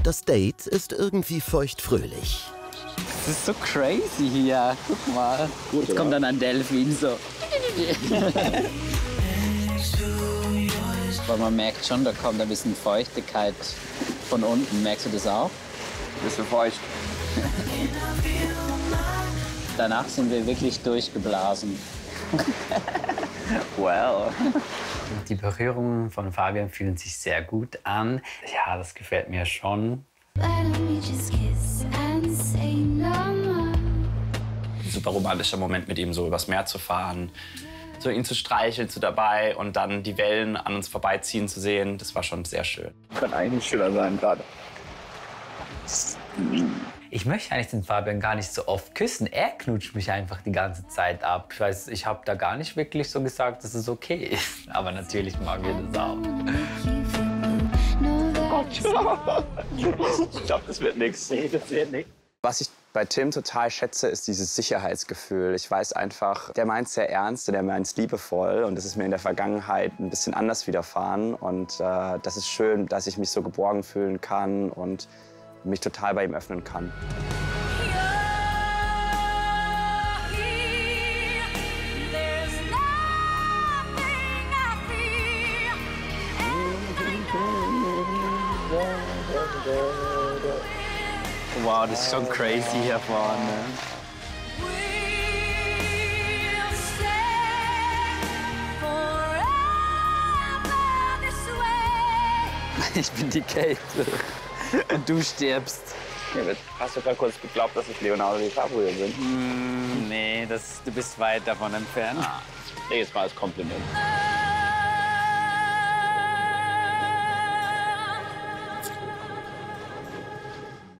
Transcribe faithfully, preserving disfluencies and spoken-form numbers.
Das Date ist irgendwie feuchtfröhlich. Das ist so crazy hier. Guck mal. Gut, jetzt oder? Kommt dann ein Delfin so. Aber man merkt schon, da kommt ein bisschen Feuchtigkeit von unten. Merkst du das auch? Ein bisschen feucht. Danach sind wir wirklich durchgeblasen. Well. Die Berührungen von Fabian fühlen sich sehr gut an. Ja, das gefällt mir schon. Ein super romantischer Moment, mit ihm so übers Meer zu fahren, so ihn zu streicheln, so dabei und dann die Wellen an uns vorbeiziehen zu sehen. Das war schon sehr schön. Kann eigentlich schöner sein gerade. Ich möchte eigentlich den Fabian gar nicht so oft küssen. Er knutscht mich einfach die ganze Zeit ab. Ich weiß, ich habe da gar nicht wirklich so gesagt, dass es okay ist. Aber natürlich mag ich das auch. Ich glaube, das wird nichts. Nee, das wird nichts. Was ich bei Tim total schätze, ist dieses Sicherheitsgefühl. Ich weiß einfach, der meint es sehr ernst und der meint es liebevoll. Und das ist mir in der Vergangenheit ein bisschen anders widerfahren. Und äh, das ist schön, dass ich mich so geborgen fühlen kann und mich total bei ihm öffnen kann. Wow, das ist schon crazy hier vorne. Ich bin die Kate. Und du stirbst. Ja, hast du gerade kurz geglaubt, dass ich Leonardo DiCaprio bin? Mm, nee, das, du bist weit davon entfernt. Ah, nee, jetzt mal als Kompliment.